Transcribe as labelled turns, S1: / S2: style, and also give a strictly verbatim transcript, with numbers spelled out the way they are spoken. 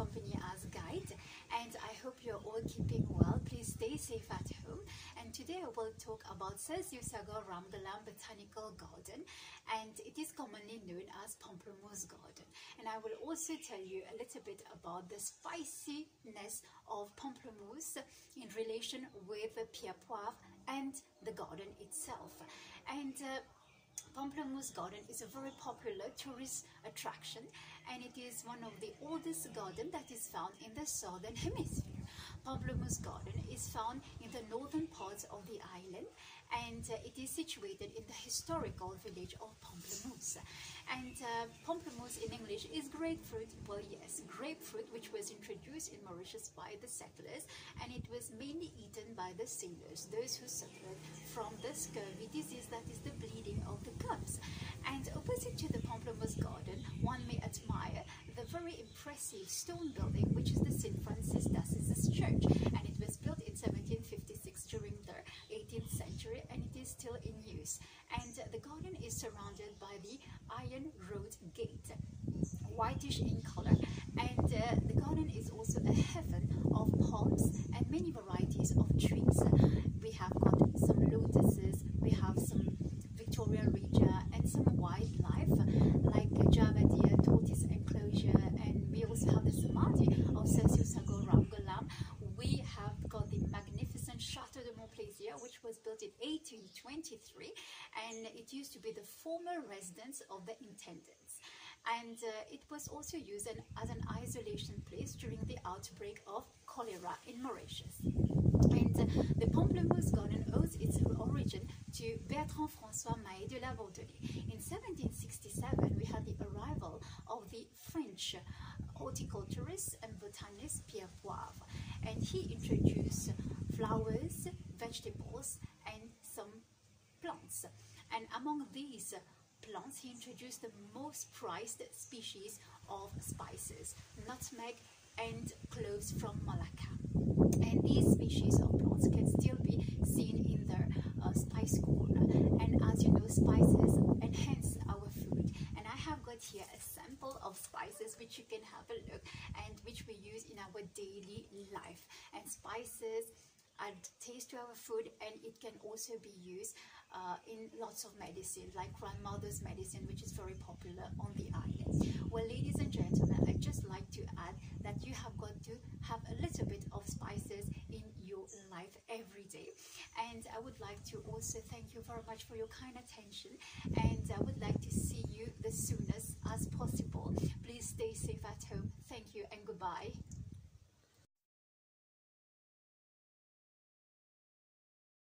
S1: company as guide, and I hope you're all keeping well. Please stay safe at home. And today I will talk about Sagar Ramgalam Botanical Garden, and it is commonly known as Pamplemousses Garden. And I will also tell you a little bit about the spiciness of pamplemousse in relation with the pierre poivre and the garden itself. And uh, Pamplemousses Garden is a very popular tourist attraction, and it is one of the oldest gardens that is found in the southern hemisphere. Pamplemousses Garden is found in the northern parts of the island, and uh, it is situated in the historical village of Pamplemousse. And uh, pamplemousse in English is grapefruit. Well, yes, grapefruit, which was introduced in Mauritius by the settlers, and it was mainly eaten by the sailors, those who suffered from the scurvy disease, that is the bleeding of the gums. And opposite to the Pamplemousses Garden, one may admire the very impressive stone building, which is the Saint Francis d'Assisi's Church, and it was built in seventeen fifty-six during the eighteenth century, and it is still in use. And uh, the garden is surrounded by the iron road gate, whitish in color, and uh, the garden is also a heaven of palms and many varieties of trees. We have got some lotuses, we have some Victoria Regia, and some wildlife like Java deer, tortoise enclosure, and we also have the samadhi of Sagar Ramgalam. We have got the magnificent Chateau de Montplaisir, which was built in eighteen twenty-three, and it used to be the former residence of the intendants. And uh, it was also used an, as an isolation place during the outbreak of cholera in Mauritius. And uh, the Pamplemousses Garden owes its origin to Bertrand François Maé de la Bourdonnais. In seventeen sixty-seven, we had the arrival of the French horticulturist and botanist Pierre Poivre, and he introduced flowers, vegetables, and some plants. And among these plants, he introduced the most prized species of spices, nutmeg and cloves from Malacca. And these species of plants can still be seen in their uh, spice corner. And as you know, spices enhance our food. And I have got here a sample of spices which you can have a look, and which we use in our daily life. And spices add taste to our food, and it can also be used uh, in lots of medicine, like grandmother's medicine, which is very popular on the island. Well, ladies and gentlemen, I'd just like to add that you have got to have a little bit of spices in your life every day. And I would like to also thank you very much for your kind attention, and I would like to see you the soonest as possible. Please stay safe at home. Thank you and goodbye.